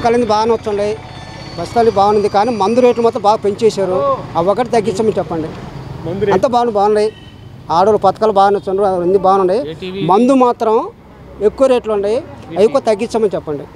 పథకాలన్నీ బాగానే వచ్చున్నాయి, బస్తాలు బాగుంది. కానీ మందు రేట్లు మొత్తం బాగా పెంచేశారు. అవి ఒకటి తగ్గించమని చెప్పండి. అంతా బాగున్నాయి. ఆడవాళ్ళు పథకాలు బాగానే వచ్చున్నారు, అన్నీ బాగున్నాయి. మందు మాత్రం ఎక్కువ రేట్లు ఉన్నాయి, అవి ఎక్కువ తగ్గించమని చెప్పండి.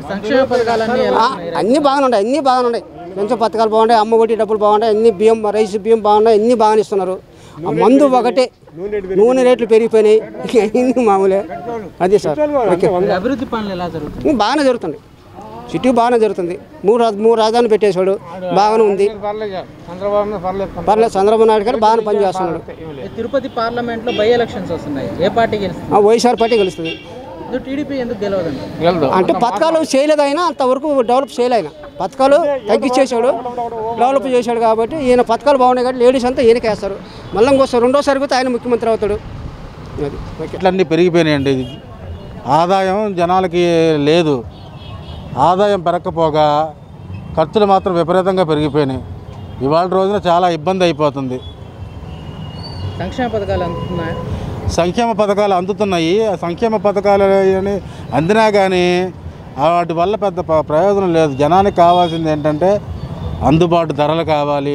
అన్నీ బాగున్నాయి. పెన్షన్ పథకాలు బాగున్నాయి, అమ్మ ఒడి డబ్బులు బాగున్నాయి, అన్ని బియ్యం రైస్ బియ్యం బాగున్నాయి, అన్నీ బాగానే ఇస్తున్నారు. మందు ఒకటే నూనె రేట్లు పెరిగిపోయినాయి, అన్నీ మామూలే. అదే సార్. అభివృద్ధి పనులు ఎలా జరుగుతుంది? బాగానే జరుగుతుంది, సిటీ బాగానే జరుగుతుంది. మూడు రాజధానులు పెట్టేశాడు, బాగానే ఉంది. పర్లేదు, చంద్రబాబు నాయుడు గారు బాగానే పనిచేస్తున్నాడు. తిరుపతి పార్లమెంట్లో బై ఎలక్షన్స్ వస్తున్నాయి, ఏ పార్టీ గెలుస్తుంది? వైఎస్ఆర్ పార్టీ గెలుస్తుంది. టీడీపీ ఎందుకు గెలవదండి? అంటే పథకాలు చేయలేదు, అయినా అంతవరకు డెవలప్ చేయలేఆయన. పథకాలు తగ్గించేశాడు, డెవలప్ చేశాడు కాబట్టి ఈయన పథకాలు బాగున్నాయి కాబట్టి లేడీస్ అంతా ఈయనకి వేస్తారు. మళ్ళీ ఇంకోసారి రెండోసారి కూడా ఆయన ముఖ్యమంత్రి అవుతాడు. అది ఇట్లన్నీ పెరిగిపోయినాయండి. ఆదాయం జనాలకి లేదు, ఆదాయం పెరగకపోగా ఖర్చులు మాత్రం విపరీతంగా పెరిగిపోయినాయి. ఇవాళ రోజున చాలా ఇబ్బంది అయిపోతుంది. సంక్షేమ పథకాలు అందుతున్నాయి, సంక్షేమ పథకాలు అందుతున్నాయి. ఆ సంక్షేమ పథకాలు అందినా కానీ వాటి వల్ల పెద్ద ప్రయోజనం లేదు. జనానికి కావాల్సింది ఏంటంటే అందుబాటు ధరలు కావాలి.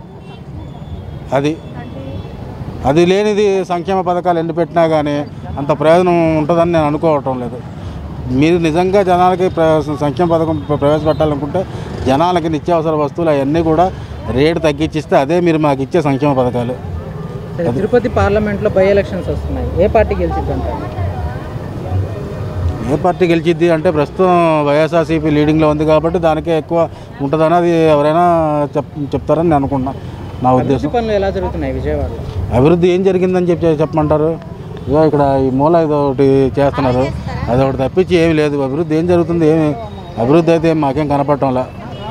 అది లేనిది సంక్షేమ పథకాలు ఎన్ని పెట్టినా కానీ అంత ప్రయోజనం ఉంటుందని నేను అనుకోవటం లేదు. మీరు నిజంగా జనాలకి సంక్షేమ పథకం ప్రవేశపెట్టాలనుకుంటే జనాలకి నిత్యావసర వస్తువులు అవన్నీ కూడా రేటు తగ్గించిస్తే అదే మీరు మాకు ఇచ్చే సంక్షేమ పథకాలు. తిరుపతి పార్లమెంట్లో బై ఎలక్షన్స్ వస్తున్నాయి, ఏ పార్టీ గెలిచిద్ది అంటారు? ఏ పార్టీ గెలిచిద్ది అంటే ప్రస్తుతం వైఎస్ఆర్సీపీ లీడింగ్లో ఉంది కాబట్టి దానికే ఎక్కువ ఉంటుందని అది ఎవరైనా చెప్తారని నేను అనుకుంటున్నాను. నా ఉద్దేశం. పనులు ఎలా జరుగుతున్నాయి విజయవాడలో? అభివృద్ధి ఏం జరిగిందని చెప్పమంటారు? ఇక ఇక్కడ ఈ మూల ఇది ఒకటి చేస్తున్నారు, అది ఒకటి తప్పించి ఏమి లేదు. అభివృద్ధి ఏం జరుగుతుంది? అభివృద్ధి అయితే మాకేం కనపడటంలా.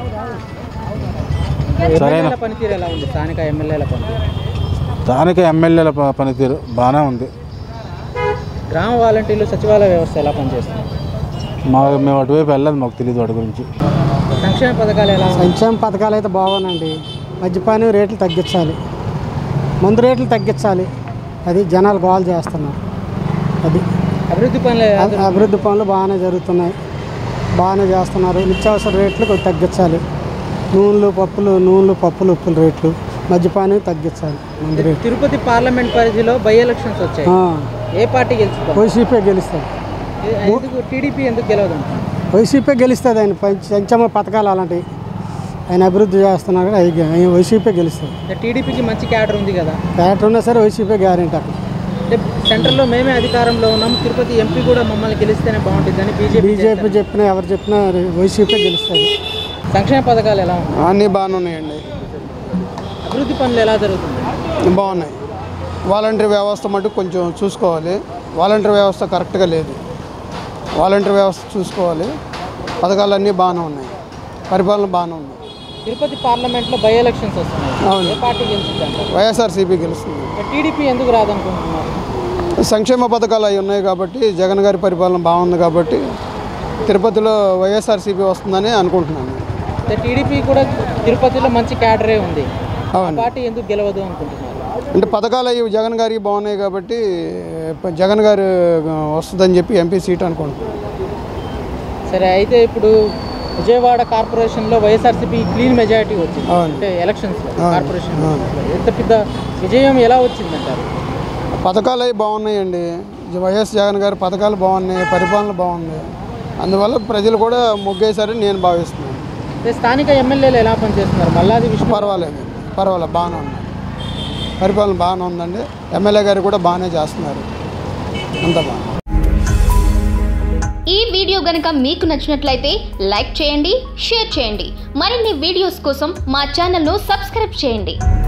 సరైన పనితీరు ఎలా ఉంది? స్థానిక ఎమ్మెల్యేల పనితీరు? స్థానిక ఎమ్మెల్యేల పనితీరు బాగానే ఉంది. గ్రామ వాలంటీర్లు సచివాలయ వ్యవస్థ ఎలా పనిచేస్తుంది? మేము అటువైపు వెళ్ళదు, మాకు తెలియదు వాటి గురించి. సంక్షేమ పథకాలు ఎలా? సంక్షేమ పథకాలు అయితే బాగున్నాయండి. మద్యపానం రేట్లు తగ్గించాలి, మందు రేట్లు తగ్గించాలి. అది జనాలు గోల్ చేస్తున్నారు. అది అభివృద్ధి పనులు బాగానే జరుగుతున్నాయి, బాగానే చేస్తున్నారు. నిత్యావసర రేట్లు కొంచెం తగ్గించాలి. నూనెలు పప్పులు ఉప్పుల రేట్లు, మద్యపానం తగ్గించాలి. తిరుపతి పార్లమెంట్ పరిధిలో బై ఎలక్షన్స్ వచ్చాయి, ఏ పార్టీ గెలుస్తుంది? వైసీపీ గెలుస్తుంది. టీడీపీ ఎందుకు గెలవదు? వైసీపీ గెలుస్తుంది. ఆయన సంక్షేమ పథకాలు అలాంటివి ఆయన అభివృద్ధి చేస్తున్నారు, వైసీపీ గెలుస్తుంది. టీడీపీకి మంచి క్యాడర్ ఉంది కదా? క్యాడర్ ఉన్నా సరే వైసీపీ గ్యారెంటీ. అక్కడ సెంట్రల్లో మేమే అధికారంలో ఉన్నాం, తిరుపతి ఎంపీ కూడా మమ్మల్ని గెలిస్తేనే బాగుంటుందని బీజేపీ చెప్పినా ఎవరు చెప్పినా వైసీపీ గెలుస్తుంది. సంక్షేమ పథకాలు ఎలా ఉన్నాయి? అన్నీ బాగానే ఉన్నాయండి. అభివృద్ధి పనులు ఎలా జరుగుతుంది? బాగున్నాయి. వాలంటరీ వ్యవస్థ మటుకు కొంచెం చూసుకోవాలి. వాలంటరీ వ్యవస్థ కరెక్ట్గా లేదు, వాలంటరీ వ్యవస్థ చూసుకోవాలి. పథకాలన్నీ బాగానే ఉన్నాయి, పరిపాలన బాగానే ఉంది. తిరుపతి పార్లమెంట్లో బై ఎలక్షన్స్ వస్తున్నాయి, ఏ పార్టీ గెలుస్తుంది? వైఎస్ఆర్సీపీ గెలుస్తుంది. టీడీపీ ఎందుకు రాదనుకుంటున్నారు? సంక్షేమ పథకాలు అవి ఉన్నాయి కాబట్టి, జగన్ గారి పరిపాలన బాగుంది కాబట్టి తిరుపతిలో వైఎస్ఆర్సీపీ వస్తుందని అనుకుంటున్నాను. టీడీపీ కూడా తిరుపతిలో మంచి క్యాడరే ఉంది, అవును. పార్టీ ఎందుకు గెలవదు అనుకుంటున్నారు? అంటే పథకాలు అవి జగన్ గారికి బాగున్నాయి కాబట్టి జగన్ గారు వస్తుందని చెప్పి ఎంపీ సీట్ అనుకుంటున్నాను. సరే, అయితే ఇప్పుడు విజయవాడ కార్పొరేషన్లో వైఎస్ఆర్సీపీ క్లీన్ మెజారిటీ వచ్చింది, అంటే ఎలక్షన్స్లో కార్పొరేషన్. ఎంత పెద్ద విజయం ఎలా వచ్చిందంటారు? పథకాలు అవి బాగున్నాయండి. వైఎస్ జగన్ గారి పథకాలు బాగున్నాయి, పరిపాలన బాగుంది. అందువల్ల ప్రజలు కూడా మొగ్గేశారని నేను భావిస్తున్నాను. స్థానిక ఎమ్మెల్యేలు ఎలా పనిచేస్తున్నారు? మల్లాది విష్ణు పర్వాలేదు, బాగానే ఉంది, పరిపాలన బాగానే ఉందండి. ఎమ్మెల్యే గారు కూడా బాగానే చేస్తున్నారు, అంత బాగా. ఈ వీడియో గనుక మీకు నచ్చినట్లయితే లైక్ చేయండి, షేర్ చేయండి. మరిన్ని వీడియోస్ కోసం మా ఛానల్ను సబ్స్క్రైబ్ చేయండి.